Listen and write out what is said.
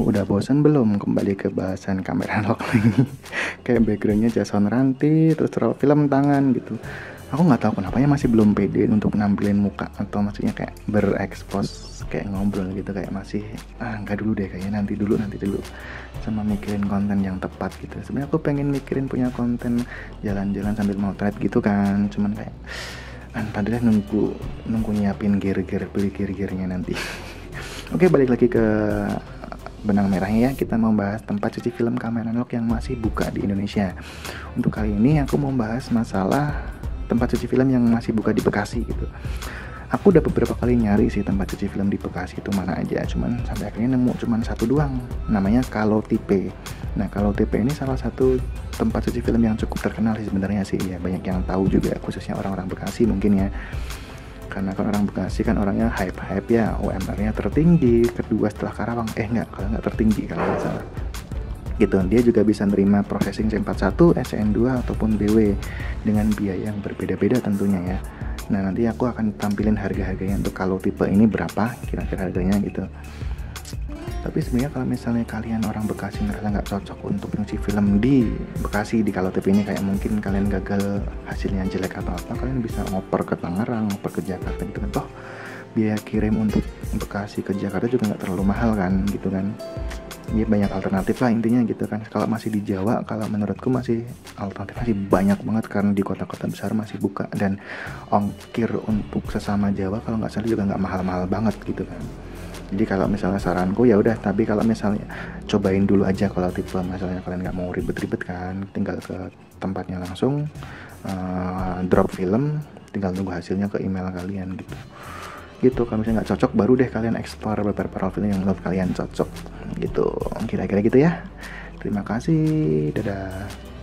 udah bosan belum kembali ke bahasan kamera analog lagi? Kayak backgroundnya Jason Ranti, terus roll film tangan gitu. Aku nggak tahu kenapa ya masih belum pede untuk nampilin muka, atau maksudnya kayak berekspos, kayak ngobrol gitu, kayak masih nggak dulu deh, kayaknya nanti dulu sama mikirin konten yang tepat gitu. Sebenarnya aku pengen mikirin punya konten jalan-jalan sambil motret gitu kan, cuman kayak tadi deh nunggu nyiapin beli gear-gearnya nanti. Oke, balik lagi ke benang merahnya ya. Kita mau bahas tempat cuci film kamera analog yang masih buka di Indonesia. Untuk kali ini aku mau bahas masalah tempat cuci film yang masih buka di Bekasi gitu. Aku udah beberapa kali nyari sih tempat cuci film di Bekasi itu mana aja, cuman sampai akhirnya nemu cuman satu doang, namanya Kalotipe. Nah, Kalotipe ini salah satu tempat cuci film yang cukup terkenal sih sebenarnya sih ya, banyak yang tahu juga, khususnya orang-orang Bekasi mungkin ya. Karena kan orang Bekasi kan orangnya hype ya, UMR-nya tertinggi, kedua setelah Karawang, kalau nggak tertinggi kalau nggak salah. Gitu, dia juga bisa nerima processing C41, SN2 ataupun BW dengan biaya yang berbeda-beda tentunya ya. Nah, nanti aku akan tampilin harga-harganya untuk kalau tipe ini berapa kira-kira harganya gitu. Tapi sebenarnya kalau misalnya kalian orang Bekasi ngerasa nggak cocok untuk nyuci film di Bekasi di kalau tipe ini, kayak mungkin kalian gagal hasilnya jelek atau apa, kalian bisa ngoper ke Tangerang, ngoper ke Jakarta gitu kan. Toh biaya kirim untuk Bekasi ke Jakarta juga nggak terlalu mahal kan gitu kan. Ya banyak alternatif lah intinya gitu kan. Kalau masih di Jawa, kalau menurutku masih alternatif masih banyak banget karena di kota-kota besar masih buka, dan ongkir untuk sesama Jawa kalau nggak salah juga nggak mahal-mahal banget gitu kan. Jadi kalau misalnya saranku ya udah, tapi kalau misalnya cobain dulu aja kalau tipe misalnya kalian nggak mau ribet-ribet kan, tinggal ke tempatnya langsung, drop film, tinggal tunggu hasilnya ke email kalian gitu. Kalau misalnya nggak cocok, baru deh kalian explore beberapa film yang menurut kalian cocok gitu, kira-kira gitu ya. Terima kasih, dadah.